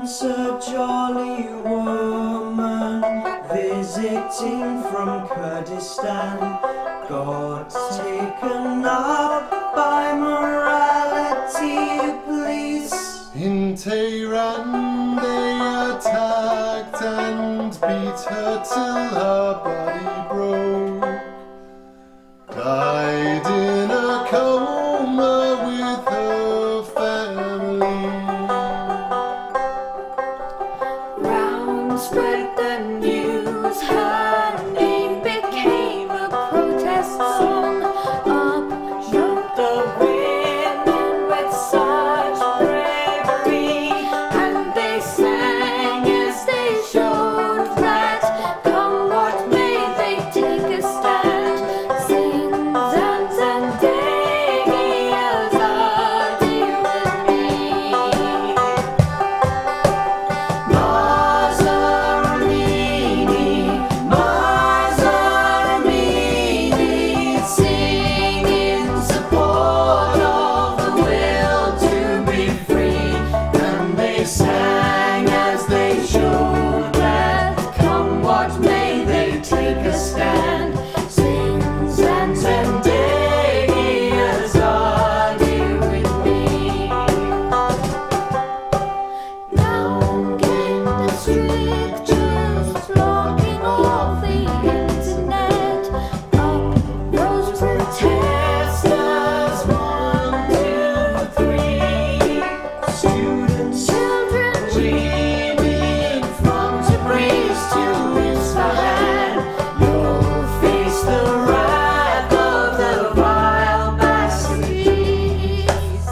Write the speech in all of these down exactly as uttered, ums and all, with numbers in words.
once a jolly woman visiting from Kurdistan got taken up by morality police. In Tehran they attacked and beat her till her body broke. Died in a coma with her family. Round spread the news, her name became a protest song. Up jumped the women with such bravery, and they sang as they showed that come what may they take a stand. Sing Zendegi, Azadi with me. mahsaamini, mahsaamini, sing in support of the will to be free. And they sang as they showed that come what may they take a stand. Sing Zendegi, Azadi with me. Down came the strictures, blocking off the internet. Up rose protesters, one, two, three. Students, Children dreaming from Tabriz to Isfahan. You'll face the wrath of the vile Basijis.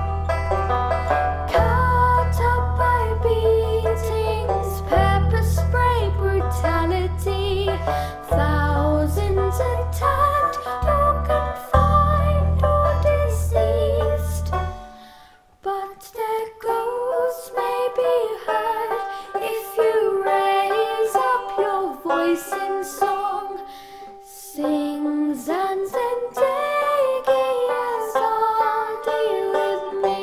Cut up by beatings, pepper spray brutality. Thousands attacked, or confined or deceased. But their ghosts may be heard if you raise up your voice in song. Sing Zendegi, Azadi with me.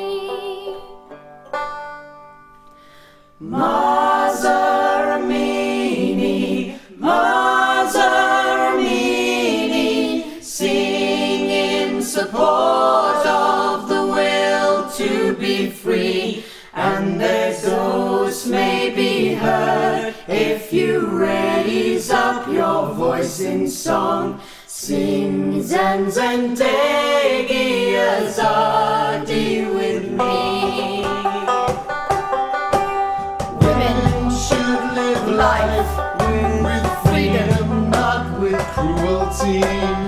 mahsaamini, mahsaamini, sing in support of the will to be free. And their ghosts may be heard if you raise up your voice in song. Sing Zendegi, Azadi with me. Women should live life with freedom, not with cruelty.